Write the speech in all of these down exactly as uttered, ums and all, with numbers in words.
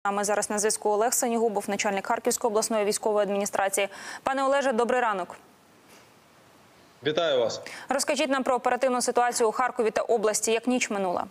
А ми зараз на зв'язку Олег Сенігубов, начальник Харківської обласної військової адміністрації. Пане Олеже, добрий ранок. Вітаю вас. Розкажіть нам про оперативну ситуацію у Харкові та області. Як ніч минула?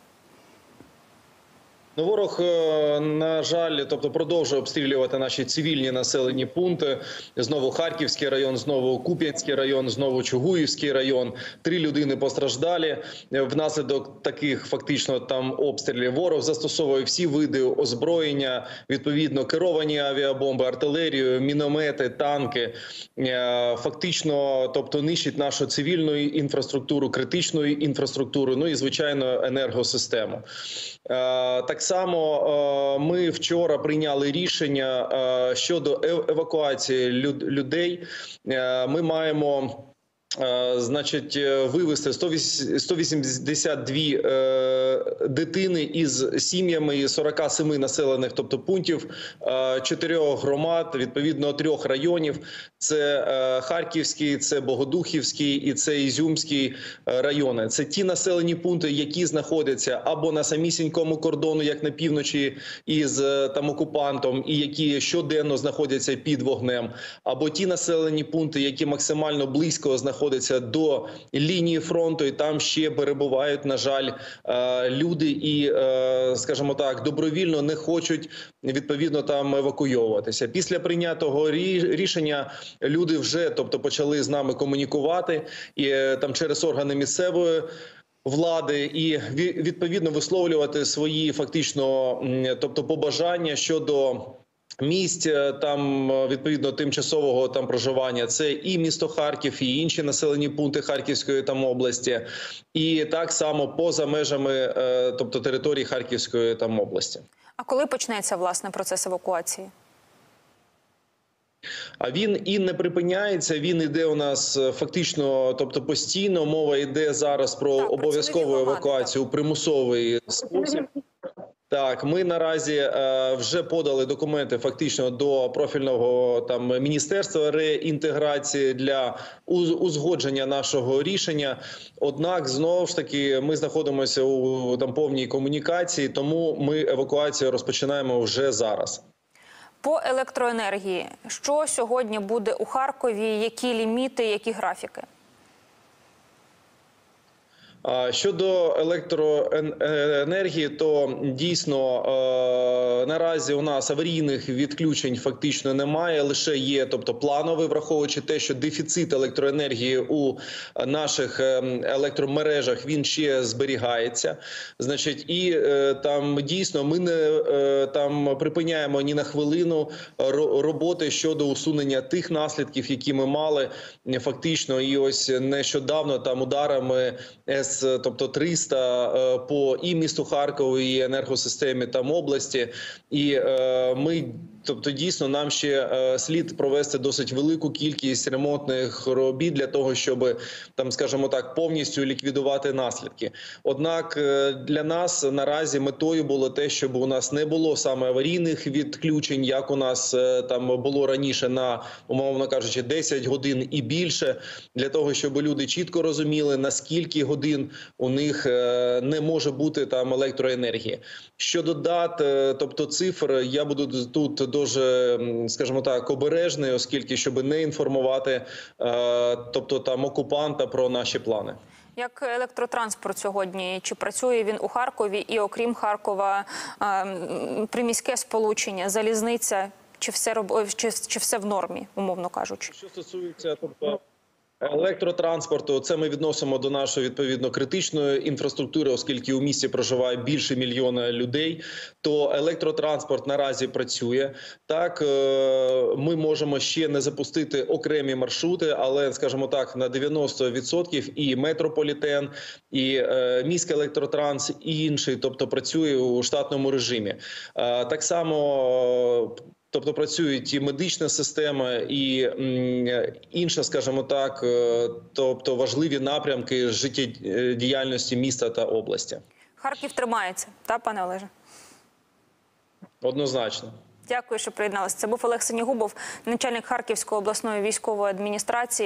Ну, ворог, на жаль, тобто продовжує обстрілювати наші цивільні населені пункти. Знову Харківський район, знову Куп'янський район, знову Чугуївський район. Три людини постраждалі внаслідок таких фактично там обстрілів. Ворог застосовує всі види озброєння, відповідно керовані авіабомби, артилерію, міномети, танки. Фактично, тобто нищить нашу цивільну інфраструктуру, критичну інфраструктуру, ну і, звичайно, енергосистему. Так само ми вчора прийняли рішення щодо евакуації людей. Ми маємо, значить, вивезти сто вісімдесят дві дитини із сім'ями із сорока семи населених, тобто пунктів, чотирьох громад, відповідно трьох районів. Це Харківський, це Богодухівський і це Ізюмський райони. Це ті населені пункти, які знаходяться або на самісінькому кордону, як на півночі із там окупантом, і які щоденно знаходяться під вогнем, або ті населені пункти, які максимально близько знаходяться до лінії фронту, і там ще перебувають, на жаль, люди і, скажімо так, добровільно не хочуть, відповідно, там евакуйовуватися. Після прийнятого рішення люди вже, тобто, почали з нами комунікувати і там через органи місцевої влади і відповідно висловлювати свої фактично, тобто, побажання щодо місць там відповідно тимчасового там проживання. Це і місто Харків, і інші населені пункти Харківської там області, і так само поза межами, тобто, території Харківської там області. А коли почнеться, власне, процес евакуації? А він і не припиняється, він іде у нас фактично, тобто постійно. Мова йде зараз про обов'язкову евакуацію у примусовий спосіб. Так, ми наразі е, вже подали документи фактично до профільного там Міністерства реінтеграції для узгодження нашого рішення. Однак, знову ж таки, ми знаходимося у там повній комунікації, тому ми евакуацію розпочинаємо вже зараз. По електроенергії, що сьогодні буде у Харкові, які ліміти, які графіки? Щодо електроенергії, то дійсно наразі у нас аварійних відключень фактично немає, лише є, тобто, плановий, враховуючи те, що дефіцит електроенергії у наших електромережах, він ще зберігається. Значить, і там дійсно ми не там припиняємо ні на хвилину роботи щодо усунення тих наслідків, які ми мали фактично, і ось нещодавно там ударами тобто триста по і місту Харкову, і енергосистемі там області. І е, ми, тобто, дійсно, нам ще е, слід провести досить велику кількість ремонтних робіт для того, щоб, там, скажімо так, повністю ліквідувати наслідки. Однак е, для нас наразі метою було те, щоб у нас не було саме аварійних відключень, як у нас е, там було раніше на, умовно кажучи, десять годин і більше, для того, щоб люди чітко розуміли, наскільки годин у них е, не може бути там електроенергії. Щодо дат, е, тобто цифр, я буду тут дуже, скажімо так, обережний, оскільки, щоб не інформувати, е, тобто, там окупанта про наші плани. Як електротранспорт сьогодні? Чи працює він у Харкові і, окрім Харкова, е, приміське сполучення, залізниця? Чи все, чи, чи все в нормі, умовно кажучи? Що стосується, тобто, електротранспорту, це ми відносимо до нашої, відповідно, критичної інфраструктури, оскільки у місті проживає більше мільйона людей, то електротранспорт наразі працює. Так, ми можемо ще не запустити окремі маршрути, але, скажімо так, на дев'яносто відсотків і метрополітен, і міський електротранс, і інший, тобто, працює у штатному режимі. Так само, тобто, працюють і медична система, і інша, скажімо так, тобто важливі напрямки життєдіяльності міста та області. Харків тримається, так, пане Олеже? Однозначно. Дякую, що приєдналися. Це був Олег Сенігубов, начальник Харківської обласної військової адміністрації.